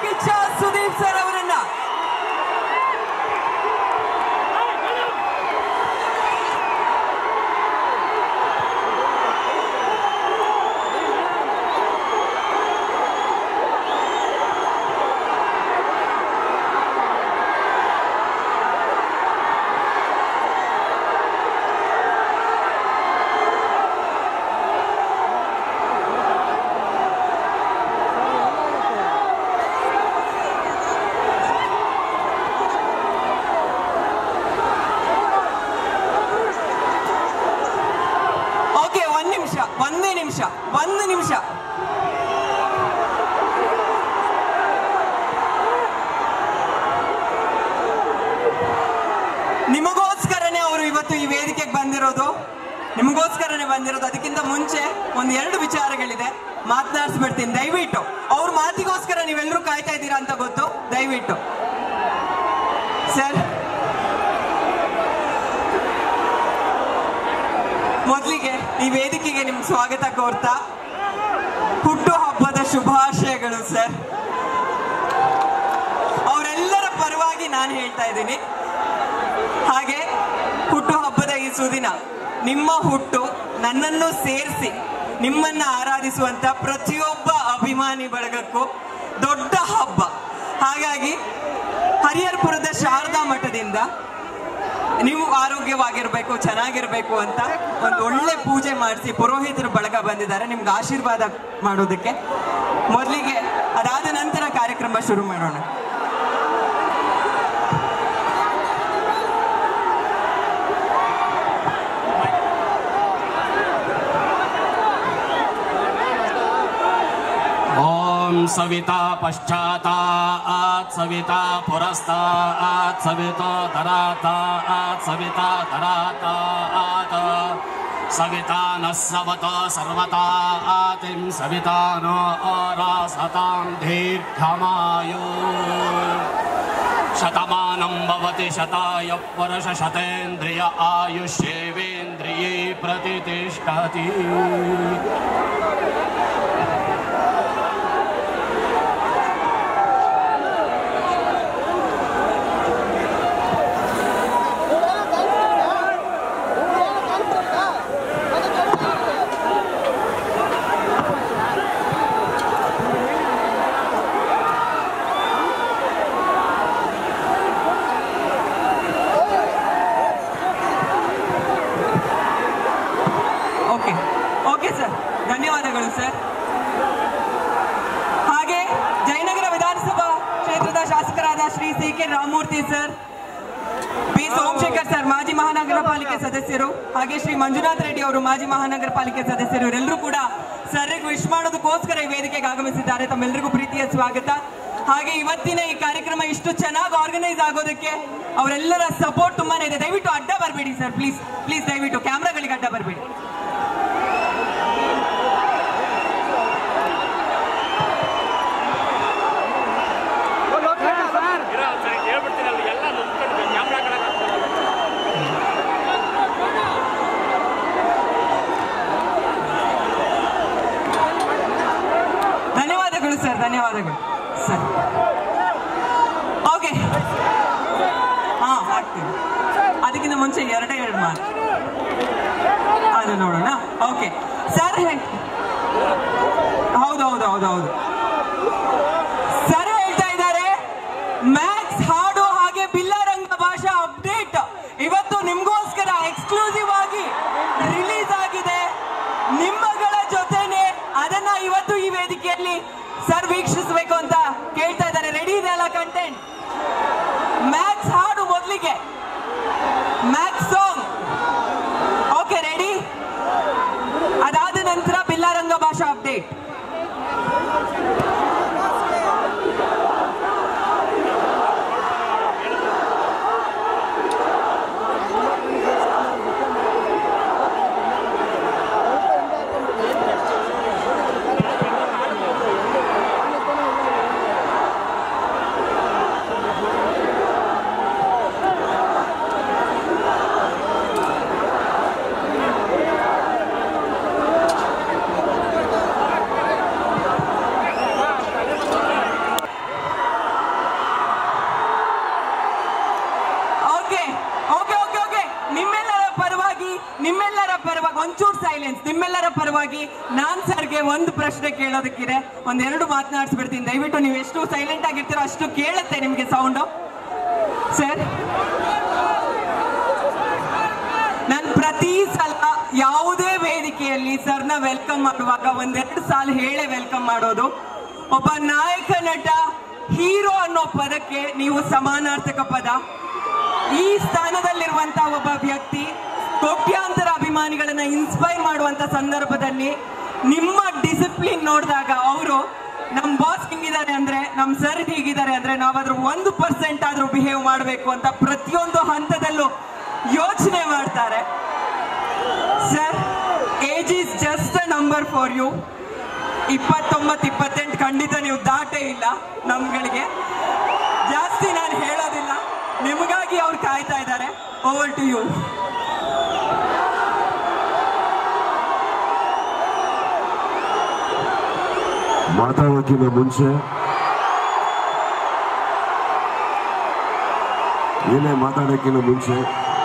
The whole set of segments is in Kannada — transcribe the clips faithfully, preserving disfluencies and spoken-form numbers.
ಕಿಚ್ಚ ಸುದೀಪ್ ಸರ್ ಅವರನ್ನ. ಒಂದೇ ನಿಮಿಷ ಒಂದು ನಿಮಿಷ ನಿಮಗೋಸ್ಕರನೇ ಅವರು ಇವತ್ತು ಈ ವೇದಿಕೆಗೆ ಬಂದಿರೋದು, ನಿಮಗೋಸ್ಕರನೇ ಬಂದಿರೋದು. ಅದಕ್ಕಿಂತ ಮುಂಚೆ ಒಂದ್ ಎರಡು ವಿಚಾರಗಳಿದೆ, ಮಾತನಾಡಿಸ್ಬಿಡ್ತೀನಿ. ದಯವಿಟ್ಟು ಅವ್ರ ಮಾತಿಗೋಸ್ಕರ ನೀವೆಲ್ಲರೂ ಕಾಯ್ತಾ ಇದ್ದೀರಾ ಅಂತ ಗೊತ್ತು. ದಯವಿಟ್ಟು ಸರ್, ಮೊದಲಿಗೆ ಈ ವೇದಿಕೆಗೆ ನಿಮ್ಗೆ ಸ್ವಾಗತ ಕೋರ್ತಾ ಹುಟ್ಟು ಹಬ್ಬದ ಶುಭಾಶಯಗಳು ಸರ್. ಅವರೆಲ್ಲರ ಪರವಾಗಿ ನಾನು ಹೇಳ್ತಾ ಇದ್ದೀನಿ. ಹಾಗೆ ಹುಟ್ಟು ಹಬ್ಬದ ಈ ಸುದಿನ, ನಿಮ್ಮ ಹುಟ್ಟು ನನ್ನನ್ನು ಸೇರಿಸಿ ನಿಮ್ಮನ್ನ ಆರಾಧಿಸುವಂತ ಪ್ರತಿಯೊಬ್ಬ ಅಭಿಮಾನಿ ಬಳಗಕ್ಕೂ ದೊಡ್ಡ ಹಬ್ಬ. ಹಾಗಾಗಿ ಹರಿಹರಪುರದ ಶಾರದಾ ಮಠದಿಂದ ನೀವು ಆರೋಗ್ಯವಾಗಿರ್ಬೇಕು, ಚೆನ್ನಾಗಿರ್ಬೇಕು ಅಂತ ಒಂದು ಒಳ್ಳೆ ಪೂಜೆ ಮಾಡಿಸಿ ಪುರೋಹಿತರು ಬಳಗ ಬಂದಿದ್ದಾರೆ ನಿಮ್ಗೆ ಆಶೀರ್ವಾದ ಮಾಡೋದಕ್ಕೆ. ಮೊದಲಿಗೆ ಅದಾದ ನಂತರ ಕಾರ್ಯಕ್ರಮ ಶುರು ಮಾಡೋಣ. सविता पश्चातात् सविता पुरस्तात् सवितो धरातात् सविता धरातात् सविता नः सवतो सर्वतातिं सविता नो रासतां दीर्घमायु शतमानं भवति शताय पुरुष शतेन्द्रिय आयुष्येवेन्द्रिये प्रतिष्ठति. ಧನ್ಯವಾದಗಳು ಸರ್. ಹಾಗೆ ಜಯನಗರ ವಿಧಾನಸಭಾ ಕ್ಷೇತ್ರದ ಶಾಸಕರಾದ Shri C K Ramamurthy sir, P Somashekhar sir ಮಾಜಿ ಮಹಾನಗರ ಪಾಲಿಕೆ ಸದಸ್ಯರು, ಹಾಗೆ ಶ್ರೀ ಮಂಜುನಾಥ್ ರೆಡ್ಡಿ ಅವರು ಮಾಜಿ ಮಹಾನಗರ ಪಾಲಿಕೆ ಸದಸ್ಯರು, ಇವರೆಲ್ಲರೂ ಕೂಡ ಸರ್ಗೆ ವಿಶ್ ಮಾಡೋದಕ್ಕೋಸ್ಕರ ಈ ವೇದಿಕೆಗೆ ಆಗಮಿಸಿದ್ದಾರೆ. ತಮ್ಮೆಲ್ಲರಿಗೂ ಪ್ರೀತಿಯ ಸ್ವಾಗತ. ಹಾಗೆ ಇವತ್ತಿನ ಈ ಕಾರ್ಯಕ್ರಮ ಇಷ್ಟು ಚೆನ್ನಾಗಿ ಆರ್ಗನೈಸ್ ಆಗೋದಕ್ಕೆ ಅವರೆಲ್ಲರ ಸಪೋರ್ಟ್ ತುಂಬಾನೇ ಇದೆ. ದಯವಿಟ್ಟು ಅಡ್ಡ ಬರಬೇಡಿ ಸರ್, ಪ್ಲೀಸ್ ಪ್ಲೀಸ್ ದಯವಿಟ್ಟು ಕ್ಯಾಮ್ರಾಗಳಿಗೆ ಅಡ್ಡ ಬರಬೇಡಿ. ಧನ್ಯವಾದಗಳು ಸರ್, ಧನ್ಯವಾದಗಳು ಸರ್. ಓಕೆ, ಹಾ ಆಗ್ತೀವಿ. ಅದಕ್ಕಿಂತ ಮುಂಚೆ ಎರಡೇ ಎರಡು ಮಾತು ಅದು ನೋಡೋಣ. ಓಕೆ ಸರ್, ಹೌದು ಹೌದು ಹೌದು ಹೌದು ಸರ್ ಹೇಳ್ತಾ ಇದ್ದಾರೆ ಮ್ಯಾಕ್ಸ್ ಹಾಡು ಹಾಗೆ ಬಿಲ್ಲಾರಂಗ ಭಾಷಾ ಅಪ್ಡೇಟ್ ಇವತ್ತು ನಿಮ್ಗೋಸ್ಕರ ಎಕ್ಸ್ಕ್ಲೂಸಿವ್ ಆಗಿ ರಿಲೀಸ್ ಆಗಿದೆ. ನಿಮ್ಮಗಳ ಜೊತೆನೆ ಅದನ್ನ ಇವತ್ತು ಈ ವೇದಿಕೆಯಲ್ಲಿ ಸರ್ ವೀಕ್ಷಿಸಬೇಕು ಅಂತ ಕೇಳ್ತಾ ಇದ್ದಾರೆ. ರೆಡಿ ಇದೆ ಅಲ್ಲ ಕಂಟೆಂಟ್? ಮ್ಯಾಕ್ಸ್ ಹಾಡು ಮೊದಲಿಗೆ, ಮ್ಯಾಕ್ಸ್ ಸಾಂಗ್. Okay ready? ಅದಾದ ನಂತರ ಬಿಲ್ಲಾರಂಗ ಭಾಷಾ ಅಪ್ಡೇಟ್. ಸೈಲೆನ್ಸ್. ನಿಮ್ಮೆಲ್ಲರ ಪರವಾಗಿ ನಾನ್ ಸರ್ಗೆ ಒಂದು ಪ್ರಶ್ನೆ ಕೇಳೋದಕ್ಕಿದೆ, ಒಂದೆರಡು ಮಾತನಾಡಿಸ್ಬಿಡ್ತೀನಿ. ದಯವಿಟ್ಟು ನೀವು ಎಷ್ಟು ಸೈಲೆಂಟ್ ಆಗಿರ್ತೀರೋ ಅಷ್ಟು ಕೇಳುತ್ತೆ ನಿಮ್ಗೆ ಸೌಂಡು. ಸರ್, ನಾನು ಪ್ರತಿ ಸಲ ಯಾವುದೇ ವೇದಿಕೆಯಲ್ಲಿ ಸರ್ನ ವೆಲ್ಕಮ್ ಮಾಡುವಾಗ ಒಂದೆರಡು ಸಾಲ ಹೇಳೇ ವೆಲ್ಕಮ್ ಮಾಡೋದು. ಒಬ್ಬ ನಾಯಕ ನಟ ಹೀರೋ ಅನ್ನೋ ಪದಕ್ಕೆ ನೀವು ಸಮಾನಾರ್ಥಕ ಪದ. ಈ ಸ್ಥಾನದಲ್ಲಿರುವಂತ ಒಬ್ಬ ವ್ಯಕ್ತಿ ಕೋಟ್ಯಾಂತರ ಅಭಿಮಾನಿಗಳನ್ನ ಇನ್ಸ್ಪೈರ್ ಮಾಡುವಂತ ಸಂದರ್ಭದಲ್ಲಿ ನಿಮ್ಮ ಡಿಸಿಪ್ಲಿನ್ ನೋಡಿದಾಗ ಅವರು ನಮ್ ಬಾಸ್ ಹಿಂಗಿದ್ದಾರೆ ಅಂದ್ರೆ, ನಮ್ ಸರ್ ಹೀಗಿದ್ದಾರೆ ಅಂದ್ರೆ ನಾವಾದ್ರೂ ಒಂದು ಪರ್ಸೆಂಟ್ ಆದ್ರೂ ಬಿಹೇವ್ ಮಾಡಬೇಕು ಅಂತ ಪ್ರತಿಯೊಂದು ಹಂತದಲ್ಲೂ ಯೋಚನೆ ಮಾಡ್ತಾರೆ. Sir, age is just a number for you. ಇಪ್ಪತ್ತೊಂಬತ್ತು ಇಪ್ಪತ್ತೆಂಟು ಖಂಡಿತ ನೀವು ದಾಟೇ ಇಲ್ಲ ನಮ್ಗಳಿಗೆ. ಜಾಸ್ತಿ ನಾನು ಹೇಳೋದಿಲ್ಲ, ನಿಮಗಾಗಿ ಅವ್ರು ಕಾಯ್ತಾ ಇದ್ದಾರೆ. Over to you. ಮಾತಾಡೋಕ್ಕಿಂತ ಮುಂಚೆ ಏನೇ ಮಾತಾಡೋಕ್ಕಿಂತ ಮುಂಚೆ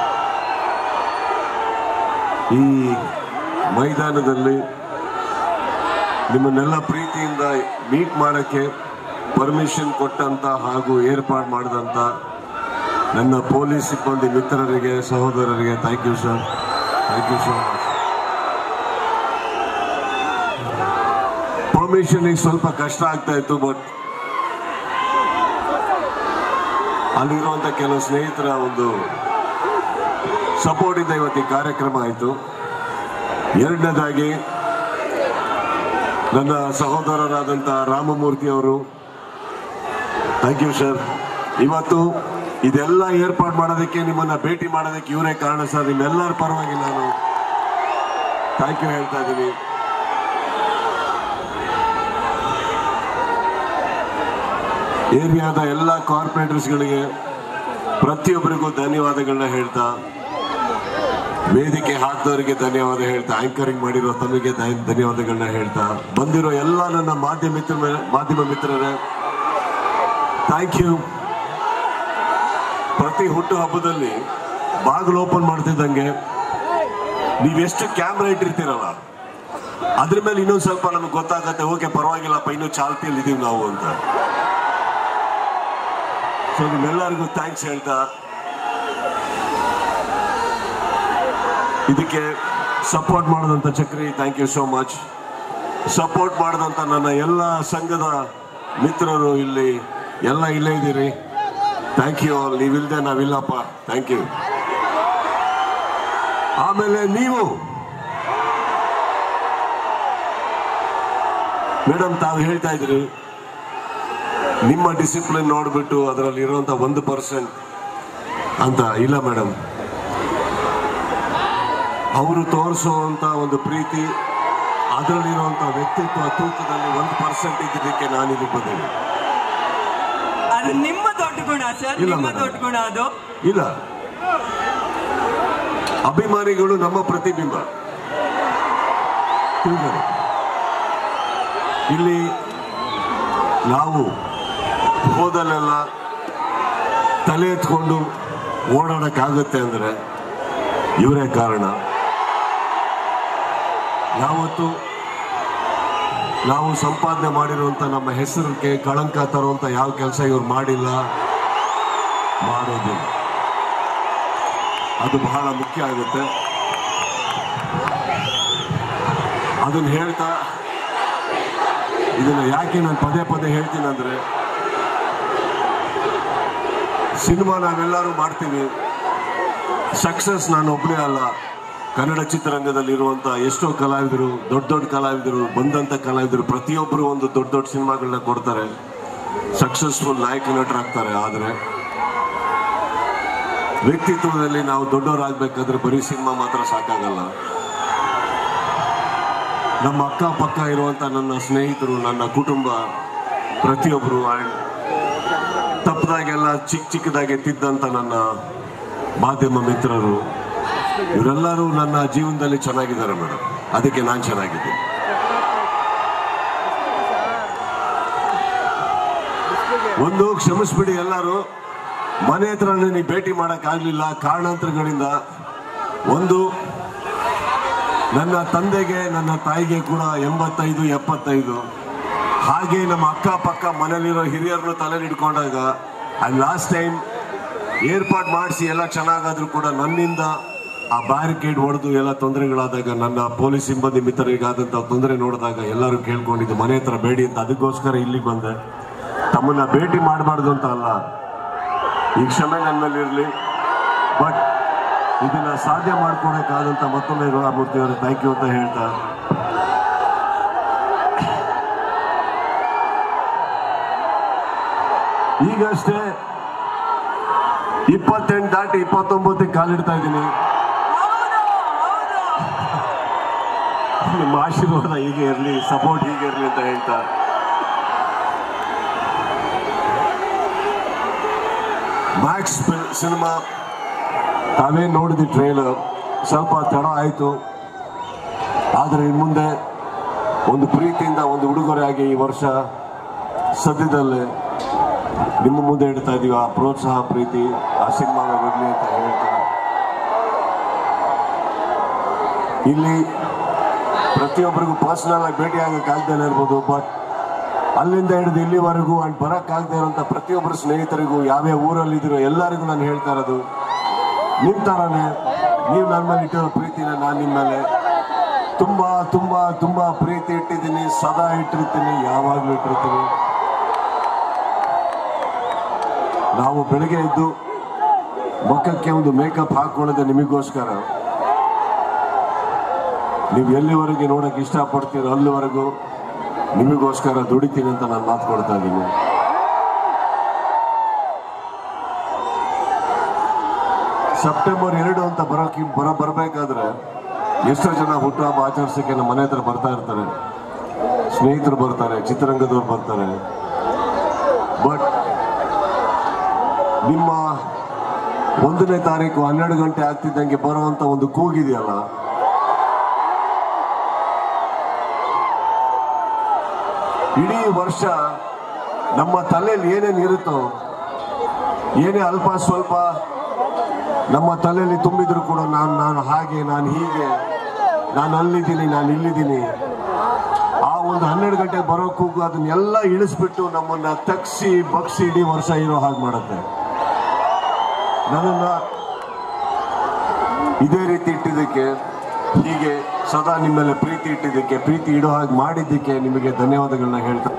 ಈ ಮೈದಾನದಲ್ಲಿ ನಿಮ್ಮನ್ನೆಲ್ಲ ಪ್ರೀತಿಯಿಂದ ಮೀಟ್ ಮಾಡೋಕ್ಕೆ ಪರ್ಮಿಷನ್ ಕೊಟ್ಟಂತ ಹಾಗೂ ಏರ್ಪಾಡು ಮಾಡಿದಂತ ನನ್ನ ಪೊಲೀಸ್ ಸಿಬ್ಬಂದಿ ಮಿತ್ರರಿಗೆ, ಸಹೋದರರಿಗೆ thank you sir, thank you so much. ಪರ್ಮಿಷನ್ಗೆ ಸ್ವಲ್ಪ ಕಷ್ಟ ಆಗ್ತಾ ಇತ್ತು, ಬಟ್ ಅಲ್ಲಿರುವಂತ ಕೆಲವು ಸ್ನೇಹಿತರ ಒಂದು ಸಪೋರ್ಟ್ ಇಂದ ಇವತ್ತು ಈ ಕಾರ್ಯಕ್ರಮ ಆಯಿತು. ಎರಡನೇದಾಗಿ ನನ್ನ ಸಹೋದರರಾದಂಥ ರಾಮಮೂರ್ತಿ ಅವರು, ಥ್ಯಾಂಕ್ ಯು ಸರ್. ಇವತ್ತು ಇದೆಲ್ಲ ಏರ್ಪಾಡು ಮಾಡೋದಕ್ಕೆ, ನಿಮ್ಮನ್ನ ಭೇಟಿ ಮಾಡೋದಕ್ಕೆ ಇವರೇ ಕಾರಣ ಸರ್. ನಿಮ್ಮೆಲ್ಲರ ಪರವಾಗಿ ನಾನು ಥ್ಯಾಂಕ್ ಯು ಹೇಳ್ತಾ ಇದ್ದೀನಿ. ಏರಿಯಾದ ಎಲ್ಲ ಕಾರ್ಪೊರೇಟರ್ಸ್ಗಳಿಗೆ ಪ್ರತಿಯೊಬ್ಬರಿಗೂ ಧನ್ಯವಾದಗಳನ್ನ ಹೇಳ್ತಾ, ವೇದಿಕೆ ಹಾಕಿದವರಿಗೆ ಧನ್ಯವಾದ ಹೇಳ್ತಾ, ಆಂಕರಿಂಗ್ ಮಾಡಿರೋ ತಮಗೆ ಧನ್ಯವಾದಗಳನ್ನ ಹೇಳ್ತಾ, ಬಂದಿರೋ ಎಲ್ಲ ನನ್ನ ಮಾಧ್ಯಮ ಮಿತ್ರ ಮಾಧ್ಯಮ ಮಿತ್ರರೇ ಥ್ಯಾಂಕ್ ಯು. ಪ್ರತಿ ಹುಟ್ಟು ಹಬ್ಬದಲ್ಲಿ ಬಾಗಿಲು ಓಪನ್ ಮಾಡ್ತಿದ್ದಂಗೆ ನೀವೆಷ್ಟು ಕ್ಯಾಮ್ರಾ ಇಟ್ಟಿರ್ತೀರಲ್ಲ ಅದ್ರ ಮೇಲೆ ಇನ್ನೊಂದು ಸ್ವಲ್ಪ ನಮ್ಗೆ ಗೊತ್ತಾಗತ್ತೆ, ಓಕೆ ಪರವಾಗಿಲ್ಲಪ್ಪ ಇನ್ನೂ ಚಾಲ್ತಿಯಲ್ಲಿ ಇದೀವಿ ನಾವು ಅಂತ. ಸೊ ನಿಮ್ಮೆಲ್ಲರಿಗೂ ಥ್ಯಾಂಕ್ಸ್ ಹೇಳ್ತಾ, ಇದಕ್ಕೆ ಸಪೋರ್ಟ್ ಮಾಡಿದಂಥ Chakri thank you so much. Support ಮಾಡಿದಂಥ ನನ್ನ ಎಲ್ಲ ಸಂಘದ ಮಿತ್ರರು ಇಲ್ಲಿ ಎಲ್ಲ ಇಲ್ಲೇ ಇದ್ದೀರಿ, ಥ್ಯಾಂಕ್ ಯು ಆಲ್. ನೀವಿಲ್ಲದೆ ನಾವಿಲ್ಲಪ್ಪ, ಥ್ಯಾಂಕ್ ಯು. ಆಮೇಲೆ ನೀವು ಮೇಡಮ್ ತಾವು ಹೇಳ್ತಾ ಇದ್ರಿ ನಿಮ್ಮ ಡಿಸಿಪ್ಲಿನ್ ನೋಡ್ಬಿಟ್ಟು ಅದರಲ್ಲಿ ಇರುವಂತ ಒಂದು ಪರ್ಸೆಂಟ್ ಅಂತ. ಇಲ್ಲ ಮೇಡಮ್, ಅವರು ತೋರಿಸುವಂತ ಒಂದು ಪ್ರೀತಿ, ಅದರಲ್ಲಿರುವಂತ ವ್ಯಕ್ತಿತ್ವ ತೂಕದಲ್ಲಿ ಒಂದು ಪರ್ಸೆಂಟ್ ಇದ್ದಕ್ಕೆ ನಾನು ಇಲ್ಲಿ ಬಂದಿದ್ದೀನಿ. ಅದು ನಿಮ್ಮ ದೊಡ್ಡ ಗುಣ ಸರ್, ನಿಮ್ಮ ದೊಡ್ಡ ಗುಣ ಅದು. ಇಲ್ಲ, ಅಭಿಮಾನಿಗಳು ನಮ್ಮ ಪ್ರತಿಬಿಂಬ. ಇಲ್ಲಿ ನಾವು ಹೋದಲ್ಲೆಲ್ಲ ತಲೆ ಎತ್ಕೊಂಡು ಓಡಾಡಕ್ಕಾಗುತ್ತೆ ಅಂದ್ರೆ ಇವರೇ ಕಾರಣ. ಯಾವತ್ತು ನಾವು ಸಂಪಾದನೆ ಮಾಡಿರುವಂತ ನಮ್ಮ ಹೆಸರಿಗೆ ಕಳಂಕ ತರುವಂತ ಯಾವ ಕೆಲಸ ಇವ್ರು ಮಾಡಿಲ್ಲ, ಮಾಡೋದಿಲ್ಲ. ಅದು ಬಹಳ ಮುಖ್ಯ ಆಗುತ್ತೆ. ಅದನ್ನ ಹೇಳ್ತಾ, ಇದನ್ನ ಯಾಕೆ ನಾನು ಪದೇ ಪದೇ ಹೇಳ್ತೀನಿ ಅಂದ್ರೆ, ಸಿನಿಮಾ ನಾವೆಲ್ಲರೂ ಮಾಡ್ತೀವಿ, ಸಕ್ಸಸ್ ನಾನು ಒಬ್ಬನೇ ಅಲ್ಲ. ಕನ್ನಡ ಚಿತ್ರರಂಗದಲ್ಲಿ ಇರುವಂತ ಎಷ್ಟೋ ಕಲಾವಿದರು, ದೊಡ್ಡ ದೊಡ್ಡ ಕಲಾವಿದರು, ಬಂದಂತ ಕಲಾವಿದರು ಪ್ರತಿಯೊಬ್ಬರು ಒಂದು ದೊಡ್ಡ ದೊಡ್ಡ ಸಿನಿಮಾಗಳನ್ನ ಕೊಡ್ತಾರೆ, ಸಕ್ಸಸ್ಫುಲ್ ನಾಯಕ ನಟರಾಗ್ತಾರೆ. ಆದರೆ ವ್ಯಕ್ತಿತ್ವದಲ್ಲಿ ನಾವು ದೊಡ್ಡವರಾಗಬೇಕಾದ್ರೆ ಬರೀ ಸಿನಿಮಾ ಮಾತ್ರ ಸಾಕಾಗಲ್ಲ. ನಮ್ಮ ಅಕ್ಕಪಕ್ಕ ಇರುವಂತ ನನ್ನ ಸ್ನೇಹಿತರು, ನನ್ನ ಕುಟುಂಬ, ಪ್ರತಿಯೊಬ್ಬರು, ಆ್ಯಂಡ್ ತಪ್ಪದಾಗೆಲ್ಲ ಚಿಕ್ಕ ಚಿಕ್ಕದಾಗೆ ತಿದ್ದಂತ ನನ್ನ ಮಾಧ್ಯಮ ಮಿತ್ರರು, ಇವರೆಲ್ಲರೂ ನನ್ನ ಜೀವನದಲ್ಲಿ ಚೆನ್ನಾಗಿದ್ದಾರೆ ಮೇಡಮ್. ಅದಕ್ಕೆ ನಾನು ಚೆನ್ನಾಗಿದ್ದೀನಿ. ಒಂದು ಕ್ಷಮಿಸ್ಬಿಡಿ ಎಲ್ಲರೂ, ಮನೆ ಹತ್ರ ನನಗೆ ಭೇಟಿ ಮಾಡಕ್ ಆಗ್ಲಿಲ್ಲ ಕಾರಣಾಂತರಗಳಿಂದ. ಒಂದು ನನ್ನ ತಂದೆಗೆ ನನ್ನ ತಾಯಿಗೆ ಕೂಡ ಎಂಬತ್ತೈದು ಎಪ್ಪತ್ತೈದು. ಹಾಗೆ ನಮ್ಮ ಅಕ್ಕಪಕ್ಕ ಮನೇಲಿರೋ ಹಿರಿಯರನ್ನು ತಲೆಯಲ್ಲಿ ಇಟ್ಕೊಂಡಾಗ ಅಲ್ಲಿ ಲಾಸ್ಟ್ ಟೈಮ್ ಏರ್ಪಾಡು ಮಾಡಿಸಿ ಎಲ್ಲ ಚೆನ್ನಾಗಾದ್ರೂ ಕೂಡ ನನ್ನಿಂದ ಆ ಬ್ಯಾರಿಕೇಡ್ ಹೊಡೆದು ಎಲ್ಲ ತೊಂದರೆಗಳಾದಾಗ ನನ್ನ ಪೊಲೀಸ್ ಸಿಬ್ಬಂದಿ ಮಿತ್ರರಿಗಾದಂಥ ತೊಂದರೆ ನೋಡಿದಾಗ ಎಲ್ಲರೂ ಕೇಳ್ಕೊಂಡಿದ್ದು ಮನೆ ಹತ್ರ ಬೇಡಿ ಅಂತ. ಅದಕ್ಕೋಸ್ಕರ ಇಲ್ಲಿಗೆ ಬಂದೆ. ತಮ್ಮನ್ನ ಭೇಟಿ ಮಾಡಬಾರ್ದು ಅಂತ ಅಲ್ಲ, ಈ ಕ್ಷಮೆ ನನ್ನ ಮೇಲೆ ಇರಲಿ. ಬಟ್ ಇದನ್ನ ಸಾಧ್ಯ ಮಾಡ್ಕೊಡಕ್ಕಾದಂಥ ಮತ್ತೊಮ್ಮೆ ಮೂರ್ತಿ ಅವರು ಥ್ಯಾಂಕ್ ಯು ಅಂತ ಹೇಳ್ತಾ, ಈಗಷ್ಟೇ ಇಪ್ಪತ್ತೆಂಟು ದಾಟಿ ಇಪ್ಪತ್ತೊಂಬತ್ತಕ್ಕೆ ಕಾಲಿಡ್ತಾ ಇದ್ದೀನಿ. ನಿಮ್ಮ ಆಶೀರ್ವಾದ ಹೀಗೆ ಇರಲಿ, ಸಪೋರ್ಟ್ ಹೀಗೆ ಇರಲಿ ಅಂತ ಹೇಳ್ತಾ, ಮ್ಯಾಕ್ಸ್ ಸಿನಿಮಾ ತಾವೇ ನೋಡಿದ ಟ್ರೇಲರ್ ಸ್ವಲ್ಪ ತಡ ಆಯಿತು. ಆದರೆ ಇನ್ನು ಮುಂದೆ ಒಂದು ಪ್ರೀತಿಯಿಂದ ಒಂದು ಉಡುಗೊರೆಯಾಗಿ ಈ ವರ್ಷ ಸದ್ಯದಲ್ಲೇ ನಿಮ್ಮ ಮುಂದೆ ಇಡ್ತಾ ಇದೀವಿ. ಆ ಪ್ರೋತ್ಸಾಹ ಪ್ರೀತಿ ಆ ಸಿನಿಮಾಗೆ ಬರಲಿ ಅಂತ ಹೇಳ್ತಾ, ಇಲ್ಲಿ ಪ್ರತಿಯೊಬ್ಬರಿಗೂ ಪರ್ಸನಲ್ ಆಗಿ ಭೇಟಿ ಆಗಕ್ಕಾಗದೇ ಇರ್ಬೋದು, ಬಟ್ ಅಲ್ಲಿಂದ ಹಿಡಿದು ಇಲ್ಲಿವರೆಗೂ ಅಂಡ್ ಬರೋಕ್ಕಾಗದೇ ಇರೋಂಥ ಪ್ರತಿಯೊಬ್ಬರು ಸ್ನೇಹಿತರಿಗೂ ಯಾವ್ಯಾವ ಊರಲ್ಲಿದ್ದೀರೋ ಎಲ್ಲರಿಗೂ ನಾನು ಹೇಳ್ತಾ ಇರೋದು, ನಿಮ್ಮ ಥರನೇ ನೀವು ನನ್ನ ಮೇಲೆ ಇಟ್ಟಿರೋ ಪ್ರೀತಿನ ನಾನು ನಿಮ್ಮ ಮೇಲೆ ತುಂಬ ತುಂಬ ತುಂಬ ಪ್ರೀತಿ ಇಟ್ಟಿದ್ದೀನಿ, ಸದಾ ಇಟ್ಟಿರ್ತೀನಿ, ಯಾವಾಗಲೂ ಇಟ್ಟಿರ್ತೀನಿ. ನಾವು ಬೆಳಗ್ಗೆ ಎದ್ದು ಮುಖಕ್ಕೆ ಒಂದು ಮೇಕಪ್ ಹಾಕೊಳ್ಳೋದೆ ನಿಮಗೋಸ್ಕರ. ನೀವು ಎಲ್ಲಿವರೆಗೆ ನೋಡಕ್ಕೆ ಇಷ್ಟಪಡ್ತೀರೋ ಅಲ್ಲಿವರೆಗೂ ನಿಮಗೋಸ್ಕರ ದುಡಿತೀನಿ ಅಂತ ನಾನು ಮಾತು ಕೊಡ್ತಾ ಇದ್ದೀನಿ. ಸೆಪ್ಟೆಂಬರ್ ಎರಡು ಅಂತ ಬರೋಕೆ ಬರ ಬರಬೇಕಾದ್ರೆ ಎಷ್ಟೋ ಜನ ಹುಟ್ಟುಹಬ್ಬ ಆಚರಿಸೋಕ್ಕೆ ನಮ್ಮ ಮನೆ ಹತ್ರ ಬರ್ತಾ ಇರ್ತಾರೆ, ಸ್ನೇಹಿತರು ಬರ್ತಾರೆ, ಚಿತ್ರರಂಗದವ್ರು ಬರ್ತಾರೆ. ಬಟ್ ನಿಮ್ಮ ಒಂದನೇ ತಾರೀಕು ಹನ್ನೆರಡು ಗಂಟೆ ಆಗ್ತಿದ್ದಂಗೆ ಬರುವಂತ ಒಂದು ಕೂಗಿದೆಯಲ್ಲ, ಇಡೀ ವರ್ಷ ನಮ್ಮ ತಲೆಯಲ್ಲಿ ಏನೇನು ಇರುತ್ತೋ, ಏನೇ ಅಲ್ಪ ಸ್ವಲ್ಪ ನಮ್ಮ ತಲೆಯಲ್ಲಿ ತುಂಬಿದ್ರು ಕೂಡ ನಾನು ನಾನು ಹಾಗೆ, ನಾನು ಹೀಗೆ, ನಾನು ಅಲ್ಲಿದ್ದೀನಿ, ನಾನು ಇಲ್ಲಿದ್ದೀನಿ, ಆ ಒಂದು ಹನ್ನೆರಡು ಗಂಟೆಗೆ ಬರೋ ಕೂಗು ಅದನ್ನೆಲ್ಲ ಇಳಿಸ್ಬಿಟ್ಟು ನಮ್ಮನ್ನ ತಗ್ಸಿ ಬಗ್ಸಿ ಇಡೀ ವರ್ಷ ಇರೋ ಹಾಗೆ ಮಾಡುತ್ತೆ. ನನ್ನನ್ನ ಇದೇ ರೀತಿ ಇಟ್ಟಿದ್ದಕ್ಕೆ, ಹೀಗೆ ಸದಾ ನಿಮ್ಮೆಲ್ಲ ಪ್ರೀತಿ ಇಟ್ಟಿದ್ದಕ್ಕೆ, ಪ್ರೀತಿ ಇಡೋ ಹಾಗೆ ಮಾಡಿದ್ದಕ್ಕೆ ನಿಮಗೆ ಧನ್ಯವಾದಗಳನ್ನ ಹೇಳ್ತಾ,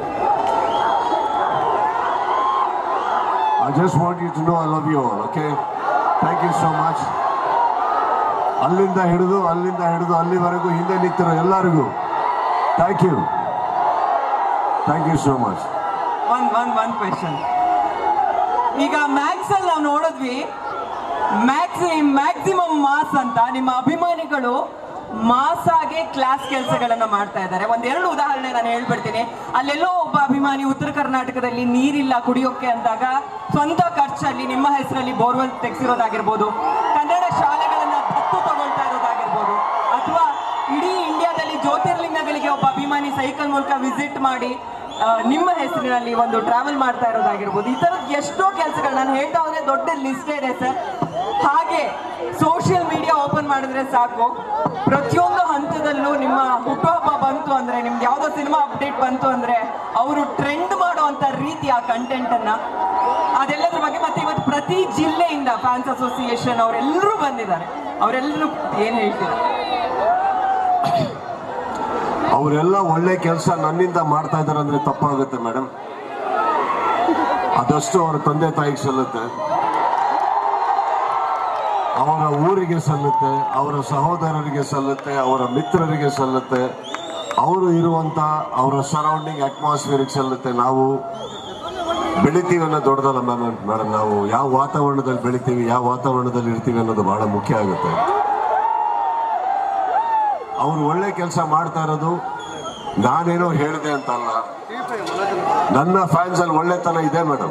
I just want you to know I love you all, okay? Thank you so much. ಅಲ್ಲಿಂದ ಹಿಡಿದು ಅಲ್ಲಿಂದ ಹಿಡಿದು ಅಲ್ಲಿವರೆಗೂ ಹಿಂದೆ ನಿಂತಿರೋ ಎಲ್ಲರಿಗೂ thank you, thank you so much. One one one question. ಈಗ ಮ್ಯಾಕ್ಸ್ ಅಲ್ಲಿ ನಾವು ನೋಡಿದ್ವಿ, ಮ್ಯಾಕ್ಸಿ ಮ್ಯಾಕ್ಸಿಮಮ್ ಮಾಸ್ ಅಂತ ನಿಮ್ಮ ಅಭಿಮಾನಿಗಳು ಮಾಸ್ ಆಗಿ ಕ್ಲಾಸ್ ಕೆಲಸಗಳನ್ನ ಮಾಡ್ತಾ ಇದ್ದಾರೆ. ಒಂದೆರಡು ಉದಾಹರಣೆ ನಾನು ಹೇಳ್ಬಿಡ್ತೀನಿ. ಅಲ್ಲೆಲ್ಲೋ ಒಬ್ಬ ಅಭಿಮಾನಿ ಉತ್ತರ ಕರ್ನಾಟಕದಲ್ಲಿ ನೀರಿಲ್ಲ ಕುಡಿಯೋಕೆ ಅಂದಾಗ ಸ್ವಂತ ಖರ್ಚಲ್ಲಿ ನಿಮ್ಮ ಹೆಸರಲ್ಲಿ ಬೋರ್ವೆಲ್ ತೆಗೆಸಿರೋದಾಗಿರ್ಬೋದು, ಕನ್ನಡ ಶಾಲೆಗಳನ್ನ ದತ್ತು ತಗೊಳ್ತಾ ಇರೋದಾಗಿರ್ಬೋದು, ಅಥವಾ ಇಡೀ ಇಂಡಿಯಾದಲ್ಲಿ ಜ್ಯೋತಿರ್ಲಿಂಗಗಳಿಗೆ ಒಬ್ಬ ಅಭಿಮಾನಿ ಸೈಕಲ್ ಮೂಲಕ ವಿಸಿಟ್ ಮಾಡಿ ನಿಮ್ಮ ಹೆಸರಿನಲ್ಲಿ ಒಂದು ಟ್ರಾವೆಲ್ ಮಾಡ್ತಾ ಇರೋದಾಗಿರ್ಬೋದು. ಈ ತರದ್ ಎಷ್ಟೋ ಕೆಲಸಗಳು ನಾನು ಹೇಳ್ತಾ ಹೋದ್ರೆ ದೊಡ್ಡ ಲಿಸ್ಟ್ ಇದೆ ಸರ್. ಹಾಗೆ ಸೋಷಿಯಲ್ ಮೀಡಿಯಾ ಓಪನ್ ಮಾಡಿದ್ರೆ ಸಾಕು, ಪ್ರತಿಯೊಂದು ಹಂತದಲ್ಲೂ ನಿಮ್ಮ ಹುಟ್ಟುಹಬ್ಬ ಬಂತು ಅಂದ್ರೆ, ನಿಮ್ಗೆ ಯಾವ್ದೋ ಸಿನಿಮಾ ಅಪ್ಡೇಟ್ ಬಂತು ಅಂದ್ರೆ ಅವರು ಟ್ರೆಂಡ್ ಮಾಡುವಂತ ರೀತಿ ಆ ಕಂಟೆಂಟ್ ಅನ್ನ, ಅದೆಲ್ಲದ್ರ ಬಗ್ಗೆ. ಮತ್ತೆ ಇವತ್ತು ಪ್ರತಿ ಜಿಲ್ಲೆಯಿಂದ ಫ್ಯಾನ್ಸ್ ಅಸೋಸಿಯೇಷನ್ ಅವರೆಲ್ಲರೂ ಬಂದಿದ್ದಾರೆ, ಅವರೆಲ್ಲರೂ ಏನ್ ಹೇಳ್ತಾರೆ? ಅವರೆಲ್ಲ ಒಳ್ಳೆ ಕೆಲಸ ನನ್ನಿಂದ ಮಾಡ್ತಾ ಇದ್ದಾರೆ ಅಂದ್ರೆ ತಪ್ಪಾಗುತ್ತೆ ಮೇಡಮ್. ಅದಷ್ಟು ಅವರ ತಂದೆ ತಾಯಿಗೆ ಸಲ್ಲುತ್ತೆ, ಅವರ ಊರಿಗೆ ಸಲ್ಲುತ್ತೆ, ಅವರ ಸಹೋದರರಿಗೆ ಸಲ್ಲುತ್ತೆ, ಅವರ ಮಿತ್ರರಿಗೆ ಸಲ್ಲುತ್ತೆ, ಅವರು ಇರುವಂತ ಅವರ ಸರೌಂಡಿಂಗ್ ಅಟ್ಮಾಸ್ಫಿಯರ್ಗೆ ಸಲ್ಲುತ್ತೆ. ನಾವು ಬೆಳಿತೀವಿ ಅನ್ನೋ ದೊಡ್ಡದಲ್ಲ ಮೇಡಮ್. ನಾವು ಯಾವ ವಾತಾವರಣದಲ್ಲಿ ಬೆಳಿತೀವಿ, ಯಾವ ವಾತಾವರಣದಲ್ಲಿ ಇರ್ತೀವಿ ಅನ್ನೋದು ಬಹಳ ಮುಖ್ಯ ಆಗುತ್ತೆ. ಅವರು ಒಳ್ಳೆ ಕೆಲಸ ಮಾಡ್ತಾ ಇರೋದು ನಾನೇನೋ ಹೇಳಿದೆ ಅಂತ ಅಲ್ಲ, ನನ್ನ ಫ್ಯಾನ್ಸ್ ಅಲ್ಲಿ ಒಳ್ಳೆತನ ಇದೆ ಮೇಡಮ್.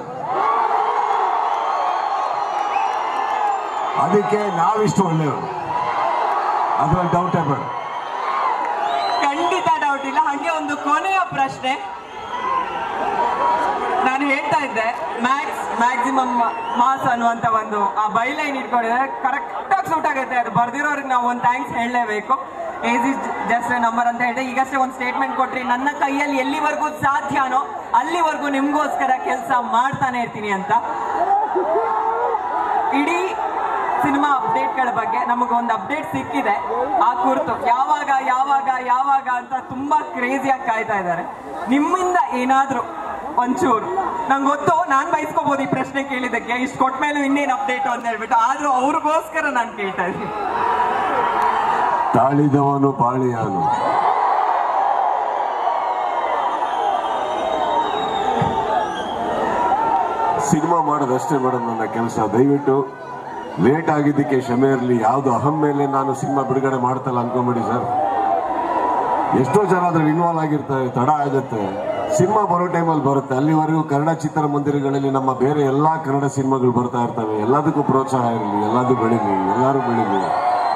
ಅದಕ್ಕೆ ನಾವಿಷ್ಟು ಒಳ್ಳೆಯವರು, ಅದ್ರಲ್ಲಿ ಡೌಟೇ ಬೇಡ. ಖಂಡಿತ ಡೌಟ್ ಇಲ್ಲ. ಹಾಗೆ ಒಂದು ಕೊನೆಯ ಪ್ರಶ್ನೆ ನಾನು ಹೇಳ್ತಾ ಇದ್ದೆ, ಮ್ಯಾಕ್ಸ್ ಮ್ಯಾಕ್ಸಿಮಮ್ ಮಾಸ್ ಅನ್ನುವಂತ ಒಂದು ಆ ಬೈಲೈನ್ ಇಟ್ಕೊಂಡಿದ್ದಾರೆ, ಕರೆಕ್ಟ್ ಆಗಿ ಸೂಟ್ ಆಗುತ್ತೆ. ಅದು ಬರ್ದಿರೋರಿಗೆ ನಾವು ಒಂದು ಥ್ಯಾಂಕ್ಸ್ ಹೇಳಲೇಬೇಕು. ಏಜ್ ಇಸ್ ಜಸ್ಟ್ ನಂಬರ್ ಅಂತ ಹೇಳಿದೆ. ಈಗಷ್ಟೇ ಒಂದು ಸ್ಟೇಟ್ಮೆಂಟ್ ಕೊಟ್ರಿ, ನನ್ನ ಕೈಯಲ್ಲಿ ಎಲ್ಲಿವರೆಗೂ ಸಾಧ್ಯನೋ ಅಲ್ಲಿವರೆಗೂ ನಿಮ್ಗೋಸ್ಕರ ಕೆಲಸ ಮಾಡ್ತಾನೆ ಇರ್ತೀನಿ ಅಂತ. ಇಡೀ ಸಿನಿಮಾ ಅಪ್ಡೇಟ್ಗಳ ಬಗ್ಗೆ ನಮಗೊಂದು ಅಪ್ಡೇಟ್ ಸಿಕ್ಕಿದೆ. ಆ ಕುರಿತು ಯಾವಾಗ ಯಾವಾಗ ಯಾವಾಗ ಅಂತ ತುಂಬಾ ಕ್ರೇಜಿಯಾಗಿ ಕಾಯ್ತಾ ಇದ್ದಾರೆ. ನಿಮ್ಮಿಂದ ಏನಾದ್ರು ಒಂಚೂರು, ನಂಗೆ ಗೊತ್ತು ನಾನ್ ಬಯಸ್ಕೋಬಹುದು ಈ ಪ್ರಶ್ನೆ ಕೇಳಿದಕ್ಕೆ, ಇಷ್ಟು ಕೊಟ್ಟ ಮೇಲೂ ಇನ್ನೇನು ಅಪ್ಡೇಟ್ ಅಂತ ಹೇಳ್ಬಿಟ್ಟು, ಆದ್ರೂ ಅವ್ರಿಗೋಸ್ಕರ ನಾನು ಕೇಳ್ತಾ ಇದ್ದೀನಿ. ತಾಳಿದವನು ಬಾಳಿಯಾನು. ಸಿನಿಮಾ ಮಾಡೋದಷ್ಟೇ ಮೇಡಮ್ ನನ್ನ ಕೆಲಸ. ದಯವಿಟ್ಟು ಲೇಟ್ ಆಗಿದ್ದಕ್ಕೆ ಕ್ಷಮೆ ಇರಲಿ. ಯಾವುದು ಅಹಂ ಮೇಲೆ ನಾನು ಸಿನಿಮಾ ಬಿಡುಗಡೆ ಮಾಡ್ತಲ್ಲ ಅನ್ಕೊಂಬಿಡಿ ಸರ್. ಎಷ್ಟೋ ಜನ ಅದ್ರಲ್ಲಿ ಇನ್ವಾಲ್ವ್ ಆಗಿರ್ತಾರೆ, ತಡ ಆಗುತ್ತೆ. ಸಿನಿಮಾ ಬರೋ ಟೈಮಲ್ಲಿ ಬರುತ್ತೆ. ಅಲ್ಲಿವರೆಗೂ ಕನ್ನಡ ಚಿತ್ರಮಂದಿರಗಳಲ್ಲಿ ನಮ್ಮ ಬೇರೆ ಎಲ್ಲಾ ಕನ್ನಡ ಸಿನಿಮಾಗಳು ಬರ್ತಾ ಇರ್ತವೆ. ಎಲ್ಲದಕ್ಕೂ ಪ್ರೋತ್ಸಾಹ ಇರಲಿ, ಎಲ್ಲದೂ ಬೆಳೀಲಿ, ಎಲ್ಲರೂ ಬೆಳೀಲಿ.